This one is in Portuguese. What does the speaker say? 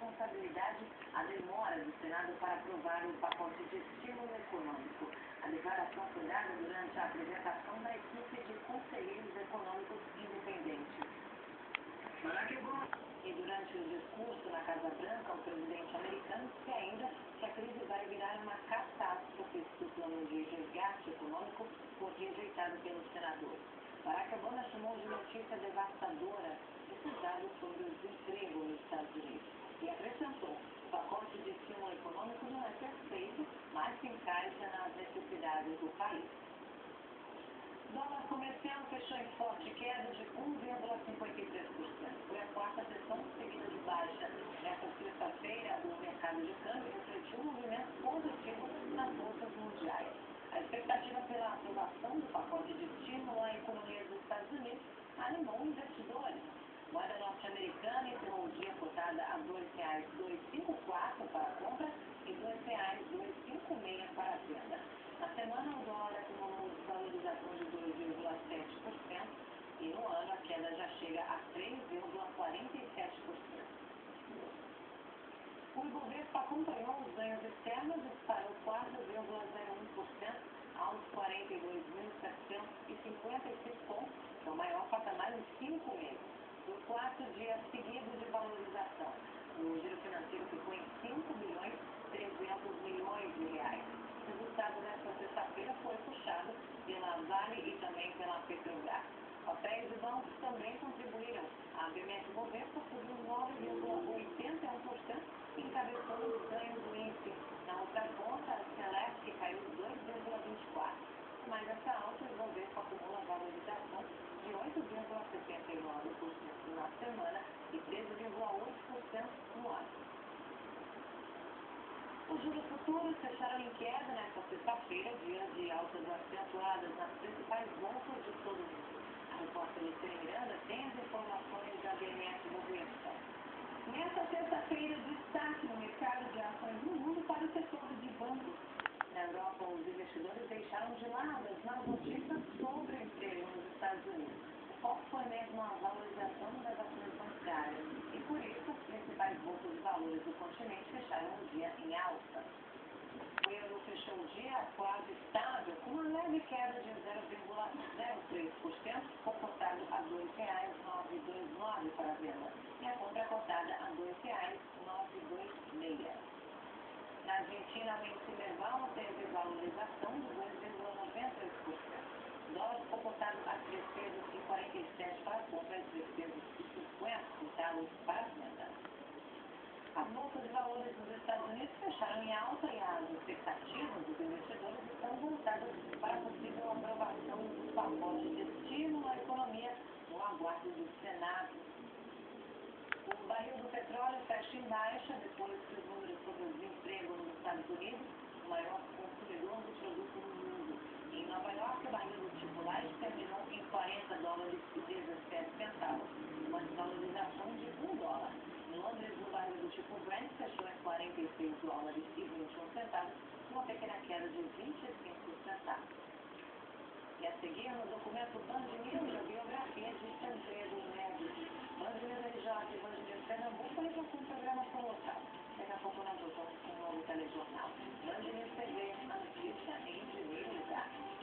responsabilidade a demora do Senado para aprovar o pacote de estímulo econômico. A declaração foi dada durante a apresentação da equipe de conselheiros econômicos independentes. E durante o discurso na Casa Branca, o presidente americano disse ainda que a crise vai virar uma catástrofe se o plano de resgate econômico for rejeitado pelos senadores. Barack Obama chamou de notícia devastadora esses dados sobre o desemprego nos Estados Unidos e acrescentou: o pacote de estímulo econômico não é perfeito, mas se encaixa nas necessidades do país. O dólar comercial fechou em forte queda de 1,53%. Foi a quarta sessão seguida de baixa. Nesta sexta-feira, o mercado de câmbio refletiu um movimento positivo nas bolsas mundiais. A expectativa pela aprovação do pacote de estímulo à economia dos Estados Unidos animou investidores. A moeda norte-americana encerrou o dia cotada a R$ 2,254 para a compra e R$ 2,256 para a venda. Na semana, o dólar acumulou desvalorização de 2,7% e no ano a queda já chega a 3,47%. O Ibovespa acompanhou os ganhos externos e disparou 4,01% aos 42.755 pontos, que é o maior patamar em 5 meses. Por 4 dias seguidos de valorização, o giro financeiro ficou em 5 bilhões 300 milhões de reais. O resultado desta sexta-feira foi puxado pela Vale e também pela Petrobras. Papéis e bancos também contribuíram. A BMF Bovespa subiu 9,81%, encabeçando os ganhos do índice. Na outra ponta, a Celeste caiu 2,24%. Mas essa alta, o Bovespa acumula valorização de 8,79% na semana e 13,8% no ano. Os juros futuros fecharam em queda nesta sexta-feira, dia de altas acentuadas nas principais bolsas de todo o mundo. A repórter Lucília Miranda tem as informações da BMF Bovespa. Nesta sexta-feira, destaque no mercado de ações no mundo para o setor de bancos. Na Europa, os investidores deixaram de lado as más notícias sobre o emprego nos Estados Unidos. O foco foi mesmo a valorização das ações bancárias e, por isso, as principais bolsas de valores do continente fecharam o dia em alta. O euro fechou o dia quase estável, com uma leve queda de 0,03%, cotado a R$ 2,929 para a venda, e a compra cotada a R$ 2,926. Na Argentina, o índice Merval teve valorização de 2,98%. O dólar ficou cotado a R$ 3,47 para a compra e R$ 3,50 para a venda. As bolsas de valores dos Estados Unidos fecharam em alta e as expectativas dos investidores estão voltadas para a possível aprovação do pacote de estímulo à economia no aguardo do Senado. O barril do petróleo fecha em baixa depois que os números sobre o desemprego nos Estados Unidos, o maior consumidor do produto no mundo. Em Nova York, o barril do tipo light terminou em $40,17, uma desvalorização de $1. Em Londres, o barril do tipo Brent fechou em $46,21, uma pequena queda de 25 centavos. E a seguir, no documento Band News, a biografia de Tancredo Neves. Band News RJ e Band News Pernambuco entram com programação local. Daqui a pouco nós voltamos com um novo telejornal. Band News TV, a notícia em primeiro lugar.